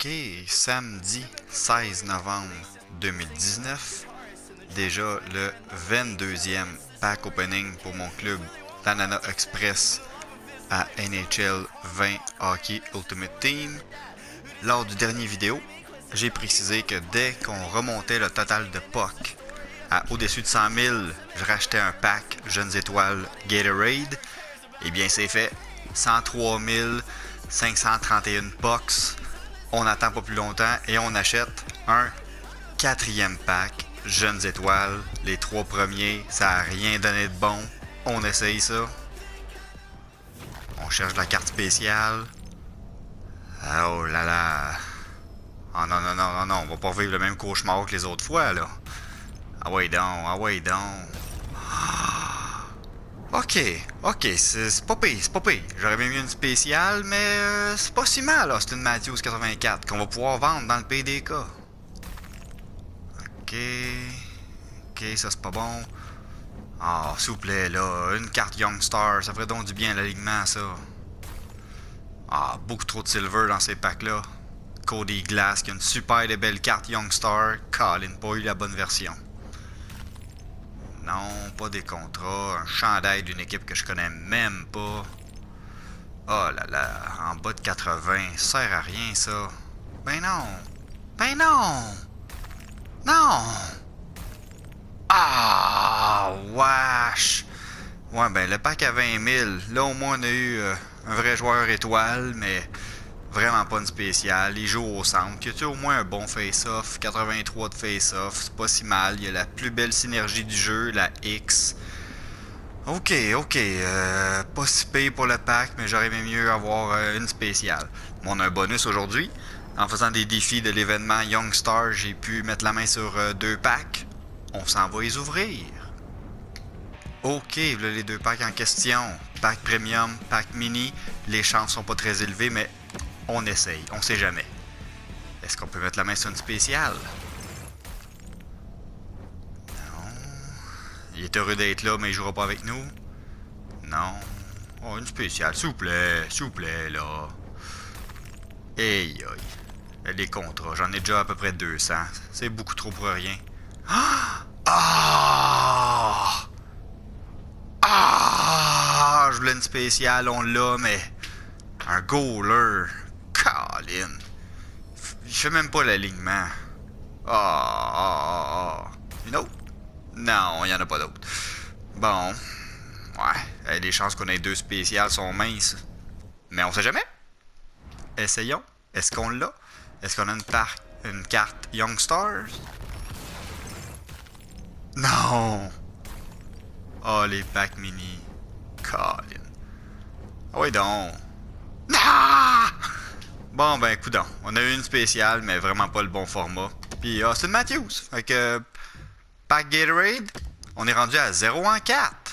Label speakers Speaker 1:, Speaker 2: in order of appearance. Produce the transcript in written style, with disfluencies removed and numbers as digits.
Speaker 1: Ok, samedi 16 novembre 2019, déjà le 22e pack opening pour mon club Tanana Express à NHL 20 Hockey Ultimate Team. Lors du dernier vidéo, j'ai précisé que dès qu'on remontait le total de puck à au-dessus de 100 000, je rachetais un pack Jeunes Étoiles Gatorade. Eh bien c'est fait, 103 531 pucks. On n'attend pas plus longtemps et on achète un 4e pack Jeunes Étoiles. Les 3 premiers, ça n'a rien donné de bon. On essaye ça. On cherche la carte spéciale. Oh là là. Oh non, non, non, non, non. On va pas vivre le même cauchemar que les autres fois, là. Ah ouais donc, ah ouais donc. Ok, c'est pas pire, c'est pas pire. J'aurais bien mis une spéciale, mais c'est pas si mal, Austin Matthews 84, qu'on va pouvoir vendre dans le PDK. Ok, ça c'est pas bon. Ah, s'il vous plaît, là, une carte Youngstar, ça ferait donc du bien à l'alignement, ça. Ah, beaucoup trop de silver dans ces packs-là. Cody Glass qui a une super belle carte Youngstar. Colin, pas eu la bonne version. Non, pas des contrats. Un chandail d'une équipe que je connais même pas. Oh là là, en bas de 80, ça sert à rien ça. Ben non. Ben non. Non. Ah, wesh. Ouais, ben le pack à 20 000, là au moins on a eu un vrai joueur étoile, mais vraiment pas une spéciale. Il joue au centre. Il y a au moins un bon face-off. 83 de face-off. C'est pas si mal. Il y a la plus belle synergie du jeu, la X. Ok. Pas si payé pour le pack, mais j'aurais bien mieux avoir une spéciale. Bon, on a un bonus aujourd'hui. En faisant des défis de l'événement Youngstar, j'ai pu mettre la main sur 2 packs. On s'en va les ouvrir. Ok, voilà les 2 packs en question. Pack Premium, pack Mini. Les chances sont pas très élevées, mais on essaye, on sait jamais. Est-ce qu'on peut mettre la main sur une spéciale? Non. Il est heureux d'être là, mais il jouera pas avec nous? Non. Oh, une spéciale, s'il vous plaît, là. Hey, aïe. Les contrats, j'en ai déjà à peu près 200. C'est beaucoup trop pour rien. Je voulais une spéciale, on l'a, mais... Un goaler. Colin. Je fais même pas l'alignement. Une autre? Non, il n'y en a pas d'autre. Bon. Ouais. Les chances qu'on ait 2 spéciales sont minces. Mais on sait jamais. Essayons. Est-ce qu'on l'a? Est-ce qu'on a une carte Youngstars? Non. Oh, les packs mini. Colin. Ah oui donc. Ah! Bon, ben, coudonc. On a eu une spéciale, mais vraiment pas le bon format. Puis Austin Matthews. Fait que, pack Gatorade, on est rendu à 0 en 4.